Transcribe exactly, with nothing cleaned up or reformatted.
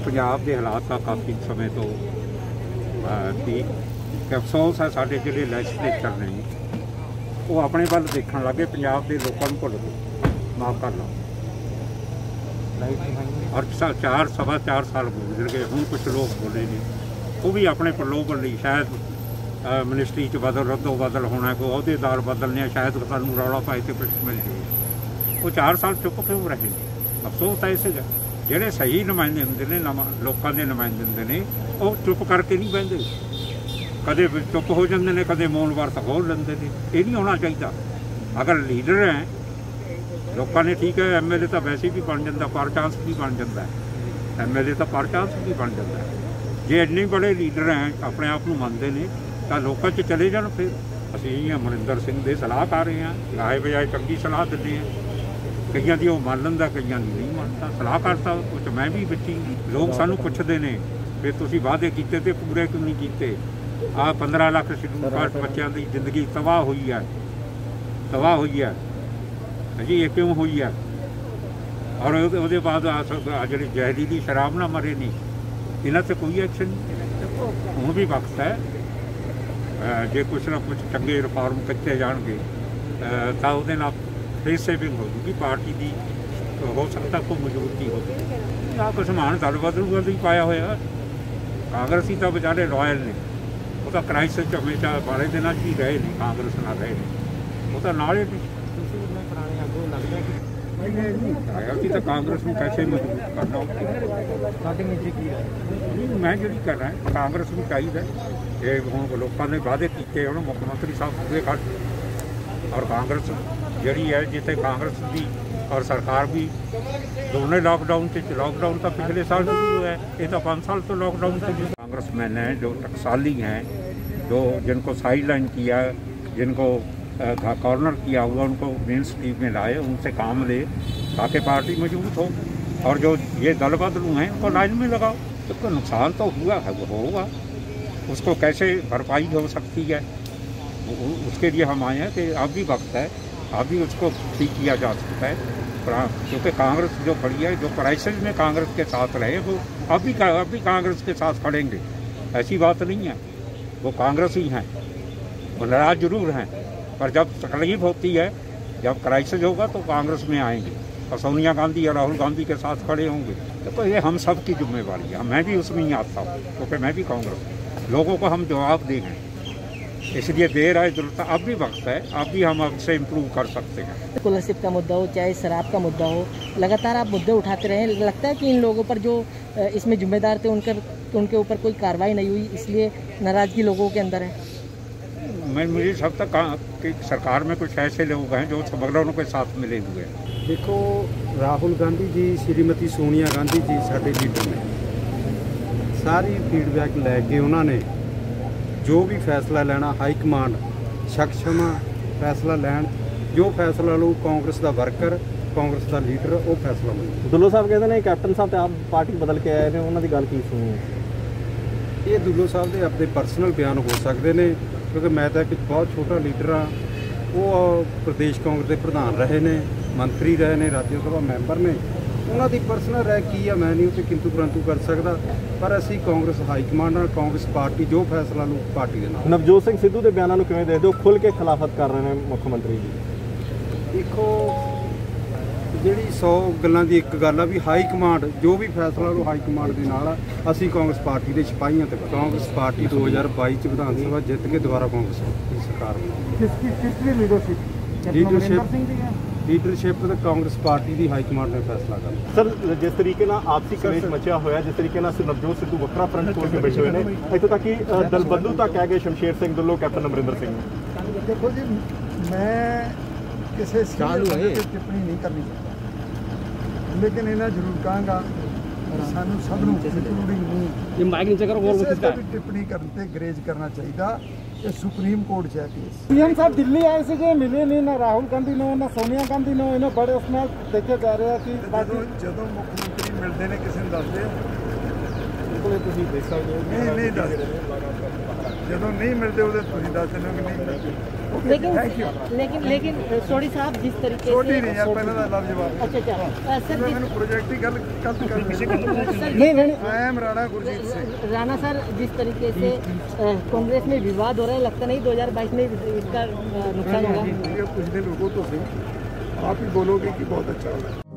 पंजाब के हालात का काफ़ी समय तो ठीक कि अफसोस है साढ़े जिहड़े लैजिस्लेचर ने वो अपने वल देखण लगे, पंजाब के लोगों को भुल गए, माफ़ कर लो। और चार सवा चार साल गुजर गए, हूँ कुछ लोग बोले ने वो भी अपने प्रलोभन लिए शायद मिनिस्ट्री च बदल रद्दो बदल होना, कोई अहदेदार बदलने, शायद सानू रौला पाए तो कुछ मिल जाए। वो चार साल चुप क्यों रहे? अफसोस है इसे ਜਿਹੜੇ सही नुमाइंदे होंगे ने नवा लोगों के नुमाइंदे होंगे ने वो चुप करके नहीं बहते, कदे चुप हो जाते हैं, कदे मौन वर्त खोल लेंगे ने। ये नहीं होना चाहिए। अगर लीडर हैं लोगों ने ठीक है, एम एल ए तो वैसे भी बन जाता, पर चांस भी बन जाता है, एम एल ए तो पर चांस भी बन जाता है। जे इन्ने बड़े लीडर हैं अपने आप को मानते हैं तो लोगों च चले जान। फिर असीं अमरिंदर सिंह के सलाह कर रहे हैं, लाए बजाए चंगी सलाह देते हैं, कईयां दी वो मान लेंदा, कईयां दी नहीं मानता। सलाह करता कुछ मैं भी बच्ची, लोग सानू पुछदे ने भी तुसीं वादे कीते ते पूरे क्यों नहीं कीते। आ पंद्रह लाख शेड्यूल कास्ट बच्चों की जिंदगी तबाह हुई है, तबाह हुई है जी, ये क्यों हुई है? और उसके बाद जी जहरीली शराब ना मरे नहीं, इन्हां ते कोई एक्शन नहीं। हुण भी वक्त है, जे कुछ ना कुछ चंगे रिफॉर्म किए जाएंगे तो उसदे नाल फेस सेविंग हो जूगी, पार्टी की हो सकता कोई मौजूदगी होगी। आ कुछ मान दल बदलूगा भी पाया होया, कांग्रेसी तो बेचारे लॉयल ने, वो तो क्राइसिस हमेशा बड़े दिन ही रहे नहीं, कांग्रेस ना रहे नहीं, वो तो नाले कि तो कांग्रेस में कैसे मजबूत करना। मैं जी कर रहा है कांग्रेस में चाहिए ये हूँ लोगों ने वादे किए उन्होंने मुख्यमंत्री साहब पूरे कर, और कांग्रेस जी है जिते कांग्रेस भी और सरकार भी दोनों लॉकडाउन से, लॉकडाउन तो पिछले साल शुरू हुआ है, ये तो पाँच साल तो लॉकडाउन से। कांग्रेसमैन हैं जो टकसाली हैं, जो जिनको साइड लाइन किया, जिनको कॉर्नर किया हुआ, उनको मेन स्ट्रीम में लाए, उनसे काम ले ताकि पार्टी मजबूत हो। और जो ये दल बदलू हैं उनको लाइन में लगाओ। तो नुकसान तो हुआ है, वो होगा, उसको कैसे भरपाई हो सकती है उसके लिए हम आए हैं कि अब भी वक्त है, अभी उसको ठीक किया जा सकता है। क्योंकि कांग्रेस जो खड़ी है, जो क्राइसिस में कांग्रेस के साथ रहे, वो अभी अभी कांग्रेस के साथ खड़ेंगे, ऐसी बात नहीं है। वो कांग्रेस ही हैं, वो नाराज जरूर हैं, पर जब तकलीफ होती है, जब क्राइसिस होगा तो कांग्रेस में आएंगे और सोनिया गांधी या राहुल गांधी के साथ खड़े होंगे। तो ये हम सब की जिम्मेवारी है, मैं भी उसमें ही आता हूँ क्योंकि मैं भी कांग्रेस। लोगों को हम जवाब देंगे, इसलिए देर है जरूरत, अब भी वक्त है, अब भी हम अब से इम्प्रूव कर सकते हैं। स्कॉलरशिप का मुद्दा हो चाहे शराब का मुद्दा हो, लगातार आप मुद्दे उठाते रहे, लगता है कि इन लोगों पर जो इसमें जिम्मेदार थे उनके उनके ऊपर कोई कार्रवाई नहीं हुई, इसलिए नाराजगी लोगों के अंदर है। मैं मुझे सब तक कि सरकार में कुछ ऐसे लोग हैं जो स्मगलरों के साथ मिले हुए हैं। देखो, राहुल गांधी जी, श्रीमती सोनिया गांधी जी साडे लीडर ने, सारी फीडबैक लैके उन्होंने जो भी फैसला लेना हाई कमांड सक्षम फैसला लैन, जो फैसला लो कांग्रेस का वर्कर, कांग्रेस का लीडर वो फैसला लो। दुल्लो साहब कहते हैं कैप्टन साहब आप पार्टी बदल के आए हैं, उन्होंने गल की सुनी है? ये दुल्लो साहब के अपने पर्सनल बयान हो सकते हैं, क्योंकि मैं तो एक बहुत छोटा लीडर हाँ। वो प्रदेश कांग्रेस के प्रधान रहे ने, मंत्री रहे ने, राज्य सभा मैंबर ने, उन्होंने पर्सनल राय की है मैं नहीं उसे किंतु परंतु कर सकता। पर असी कांग्रेस हाईकमांड कांग्रेस पार्टी जो फैसला लो पार्टी के नाल। नवजोत सिंह सिद्धू के बयानों किवें देखदे हो, खुल के खिलाफत कर रहे हैं मुख्यमंत्री जी? देखो, जी सौ गल्लां दी एक गल है भी हाई कमांड जो भी फैसला लो हाई कमांड के नाल असी कांग्रेस पार्टी के सिपाहियों ते कांग्रेस पार्टी दो हज़ार बाई च विधान सभा जित के दोबारा कांग्रेस की सरकार किसकी लीडरशिप लीडरशिप लीडरशिप तो कांग्रेस पार्टी की हाई कमांड ने फैसला करना। सर, जिस तरीके ना आपसी कलेश मचा होया, जिस तरीके ना नवजोत सिद्धू वक्रा फ्रंट खोल के बैठे हुए हैं, इतों तक कि दल बदलू तक कह गए शमशेर सिंह दुल्लो, कैप्टन अमरिंदर सिंह। देखो जी, मैं किसी टिप्पणी नहीं करनी चाहता, लेकिन इन्हें जरूर कहूँगा सानू सब टिप्पणी करते गरेज करना चाहिए। ये सुप्रीम कोर्ट च है केस। सीएम साहब दिल्ली आए थे, मिले नहीं ना राहुल गांधी ने ना सोनिया गांधी ने, इन्हें बड़े उसमें देखे जा रहे हैं कि जो मुख्यमंत्री मिलते हैं किसी ने दसते नहीं नहीं दस ਜਦੋਂ ਨਹੀਂ ਮਿਲਦੇ ਉਹਦੇ ਤੁਸੀਂ ਦੱਸ ਦਿਓ ਕਿ ਨਹੀਂ ਮਿਲਦੇ। लेकिन थैंक यू। लेकिन लेकिन सोडी साहब जिस तरीके ਛੋਟੀ से ਨਹੀਂ ਯਾਰ ਪਹਿਲਾਂ ਦਾ ਲਫ਼ਜ਼ ਜਵਾਬ अच्छा अच्छा अ, सर ਮੈਨੂੰ प्रोजेक्ट की गल गलत कर नहीं नहीं I am Rana Gurjit Singh. Rana sir जिस तरीके से अ, कांग्रेस में विवाद हो रहा है, लगता नहीं दो हज़ार बाईस में इसका अ, नुकसान होगा। कुछ दिन रुको तो सही, आप ही बोलोगे कि बहुत अच्छा होगा।